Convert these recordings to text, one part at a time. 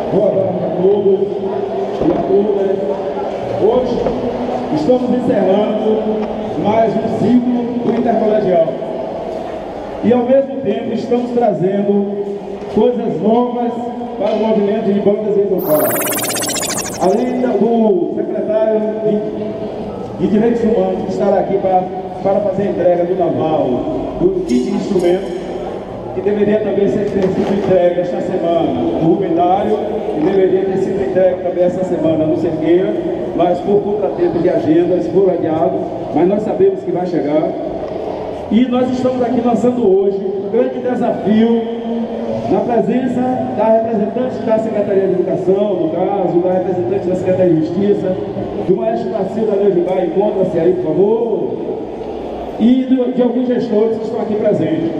Boa noite a todos e a todas. Hoje estamos encerrando mais um ciclo do Intercolegial. E ao mesmo tempo estamos trazendo coisas novas para o movimento de bandas em São Paulo. Além do secretário de Direitos Humanos que estará aqui para fazer a entrega do naval, do kit de instrumento, que deveria também ter sido entregue esta semana no Rubendário, e deveria ter sido entregue também essa semana no Cerqueira, mas por contratempo de agendas foi adiado, mas nós sabemos que vai chegar. E nós estamos aqui lançando hoje um grande desafio na presença da representante da Secretaria de Educação, no caso, da representante da Secretaria de Justiça, do maestro Marcelo da Neujubá, encontra-se aí, por favor, e de alguns gestores que estão aqui presentes.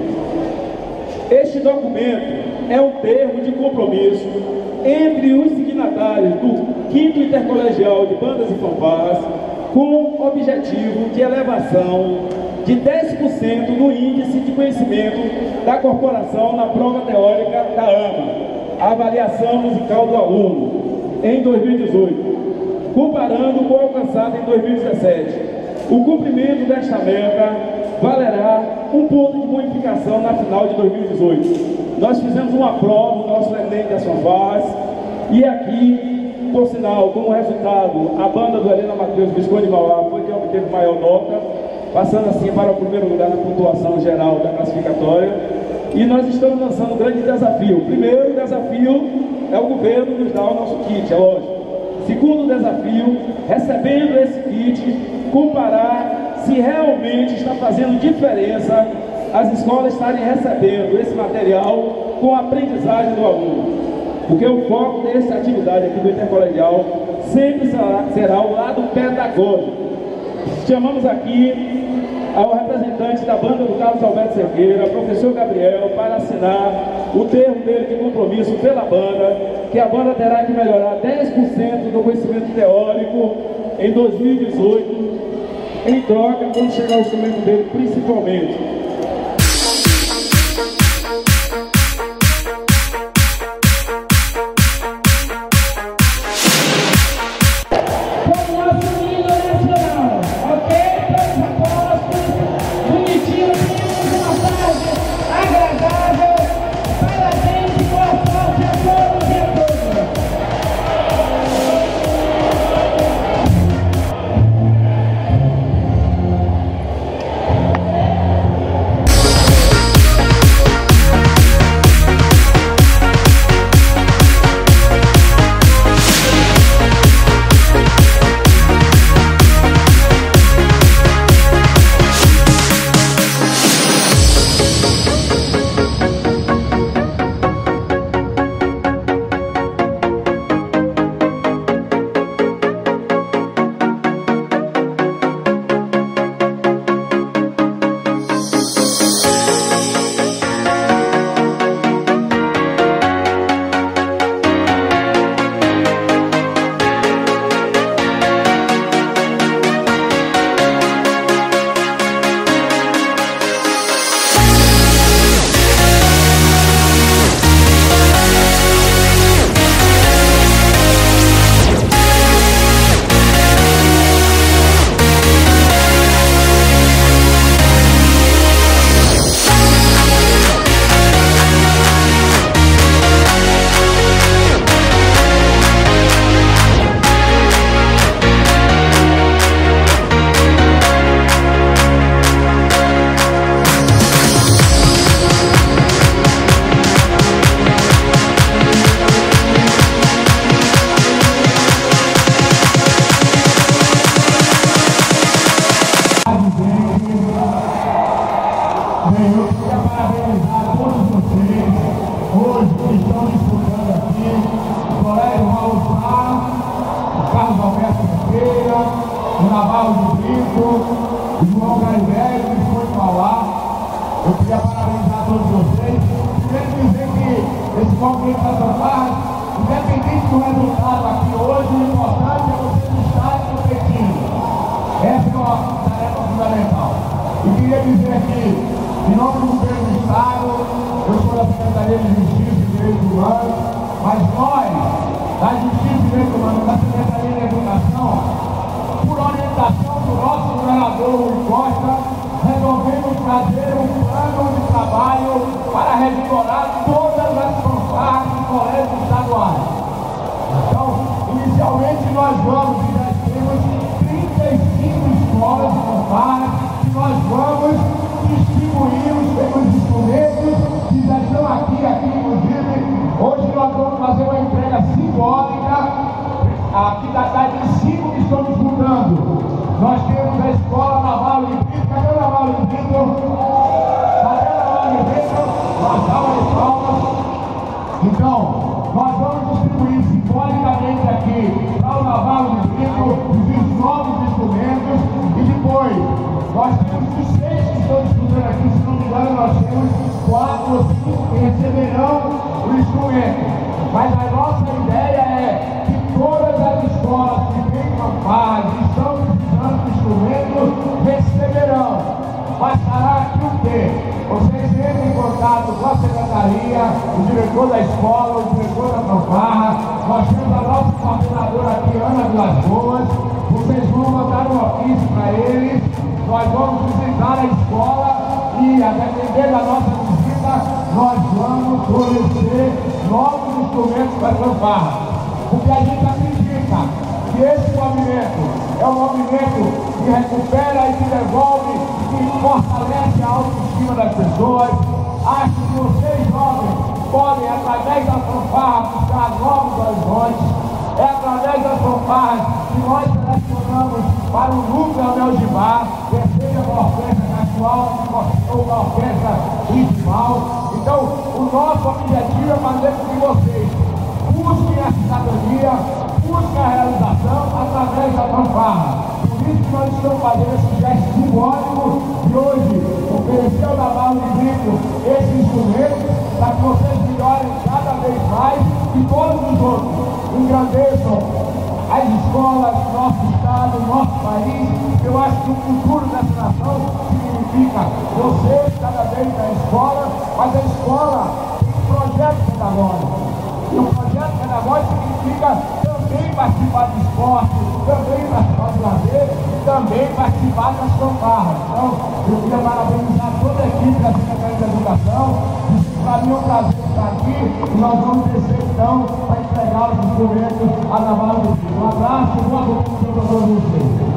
Este documento é um termo de compromisso entre os signatários do 5º Intercolegial de Bandas e Fanfarras, com o objetivo de elevação de 10% no índice de conhecimento da corporação na prova teórica da AMA, a avaliação musical do aluno, em 2018, comparando com o alcançado em 2017. O cumprimento desta meta valerá um ponto de bonificação na final de 2018. Nós fizemos uma prova, o nosso Enem das Fanfarras, e aqui, por sinal, como resultado, a banda do Helena Matheus Visconde de Mauá foi quem obteve maior nota, passando assim para o primeiro lugar na pontuação geral da classificatória. E nós estamos lançando um grande desafio. O primeiro desafio é o governo nos dar o nosso kit, é lógico. Segundo desafio, recebendo esse kit, comparar se realmente está fazendo diferença as escolas estarem recebendo esse material com a aprendizagem do aluno. Porque o foco dessa atividade aqui do Intercolegial sempre será o lado pedagógico. Chamamos aqui ao representante da banda do Carlos Alberto Cerqueira, professor Gabriel, para assinar o termo dele de compromisso pela banda, que a banda terá que melhorar 10% do conhecimento teórico em 2018, em troca, quando chegar o instrumento dele, principalmente. João Garibelli, Visconde de Mauá. Eu queria parabenizar todos vocês. Quero dizer que esse movimento das fanfarras, independente do resultado aqui hoje, o importante é vocês estarem competindo. Essa é uma tarefa fundamental. E queria dizer que, em nome do governo do Estado, eu sou da Secretaria de Justiça e Direitos Humanos, mas nós da Justiça e Direitos Humanos da Secretaria de Educação, por orientação do nosso governador Rui Costa, resolvemos trazer um plano de trabalho para revigorar todas as fanfarras de colégios estaduais. Então, inicialmente nós vamos, e já temos 35 escolas de fanfarras que nós vamos distribuir os instrumentos que já estão aqui inclusive. Hoje nós vamos fazer uma entrega simbólica aqui da cidade de 5 que estão disputando. Nós temos a Escola Naval Librito. Cadê o Naval Librito? Cadê o Naval Librito? Uma salva de palmas. Então, nós vamos distribuir simbolicamente aqui para o Naval Librito os novos instrumentos e depois nós temos os 6 que estão disputando aqui, se não me engano, nós temos 4 ou 5 que receberão o instrumento. Mas a nossa ideia é que todas as escolas que têm fanfarras e estão precisando de instrumentos receberão. Bastará aqui o quê? Vocês entrem em contato com a secretaria, o diretor da escola, o diretor da fanfarra. Nós temos a nossa coordenadora aqui, Ana Vilas Boas. Vocês vão mandar um ofício para eles. Nós vamos visitar a escola e, a depender da nossa visita, nós vamos fornecer novos instrumentos para a fanfarra. Porque a gente acredita que esse movimento é um movimento que recupera e que devolve, que fortalece a autoestima das pessoas. Acho que vocês, jovens, podem, através da fanfarra, buscar novos horizontes. É através das fanfarras que nós selecionamos para o núcleo Anel de Bar, seja uma orquestra casual ou uma orquestra ritmal. Então, o nosso objetivo é fazer com que vocês busquem a cidadania, busquem a realização através da fanfarra. Por isso que nós estamos fazendo esse gesto simbólico de hoje, oferecer ao Naval Librito esse instrumento para que vocês melhorem cada vez mais e todos os outros engrandeçam as escolas, nosso estado, nosso país. Eu acho que o futuro dessa nação significa você cada vez na escola, mas a escola tem um projeto pedagógico. E o projeto pedagógico significa também participar de esporte, também participar de lazer e também participar das fanfarras. Então, eu queria parabenizar toda a equipe da Secretaria de Educação. Para mim é um prazer estar aqui e nós vamos descer então para entregar os instrumentos à Naval Librito. Um abraço e boa continuação para todos vocês.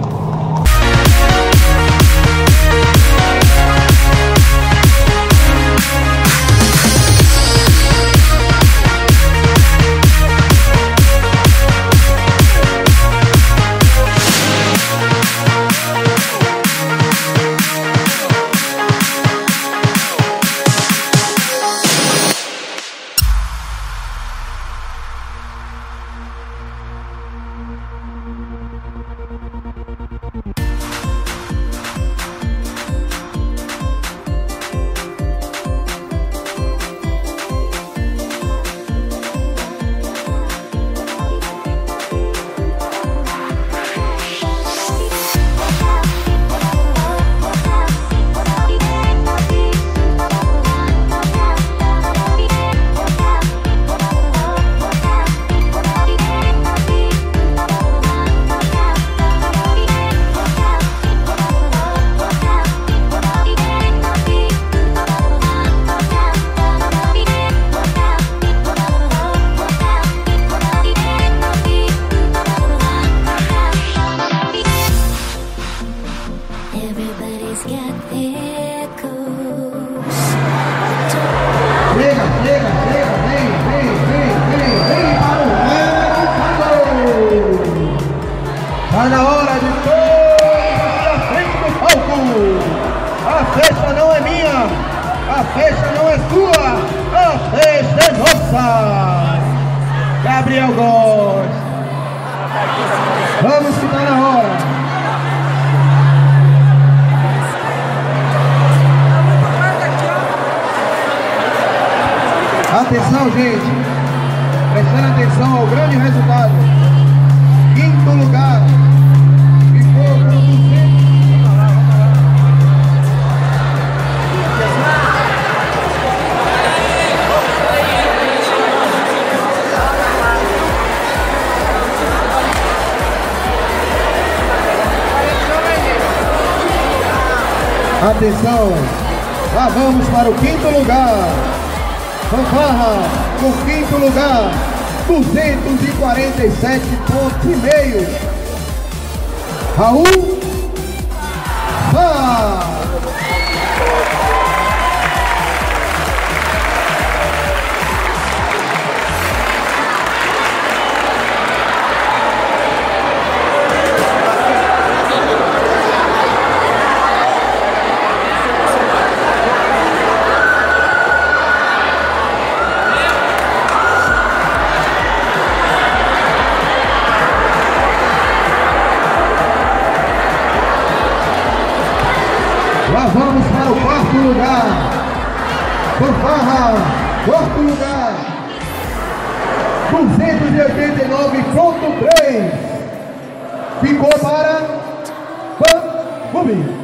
Está na hora de todos à frente do palco. A festa não é minha, a festa não é sua, a festa é nossa. Gabriel Góes. Vamos que está na hora. Atenção, gente. Prestando atenção ao grande resultado. Quinto lugar. Ficou com 200. Atenção, lá vamos para o quinto lugar. Fanfarra, no quinto lugar, 247,5 pontos. Raul Sá. Lá vamos para o quarto lugar. Fanfarra, quarto lugar, 289,3. Ficou para Bambubi.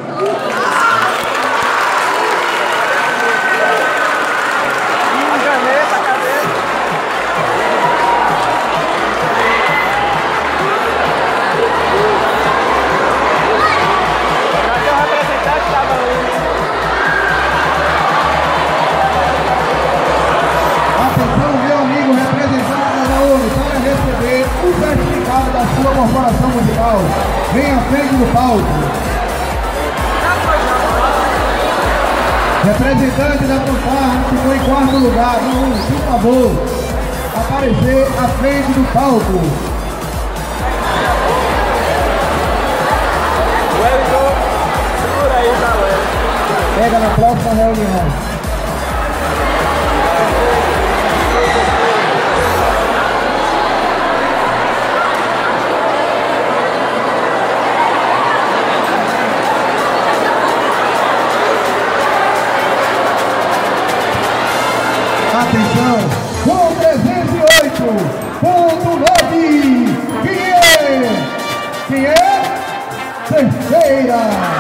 O certificado da sua corporação musical, vem à frente do palco. Representante da fanfarra que ficou em quarto lugar, por favor, aparecer à frente do palco. Pega na próxima reunião. Atenção, com 308,9. Quem é? Terceira.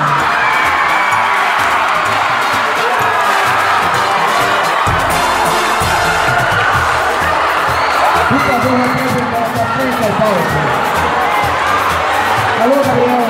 Por favor, representante da frente ao palco. Alô, Gabriel.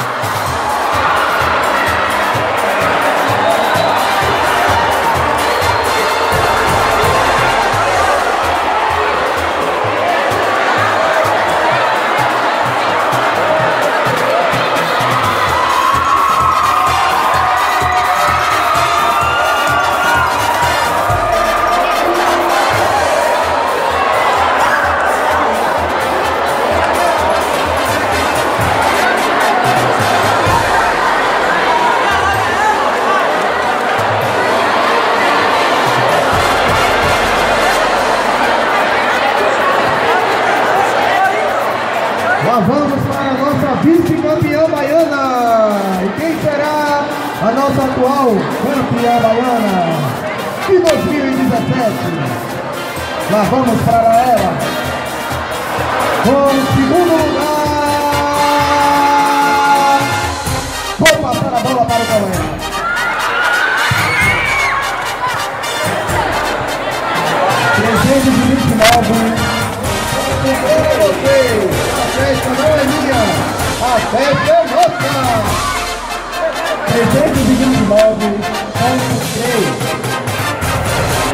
Vamos para a nossa vice-campeã baiana. E quem será a nossa atual campeã baiana de 2017? Lá vamos para ela. Com o segundo lugar. Vou passar a bola para o colega. A festa não é minha, a festa é nossa. 329,3 e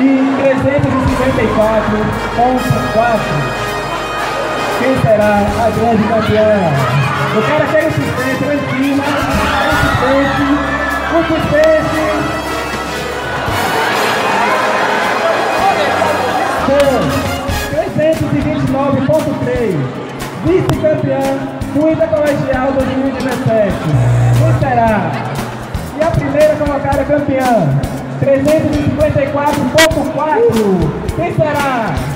354,4. Quem será a grande campeã? Eu quero aquele suspense lá em cima, o suspense. Com 329,3. Vice-campeã do Intercolegial 2017. Quem será? E a primeira colocada campeã, 354,4. Quem será?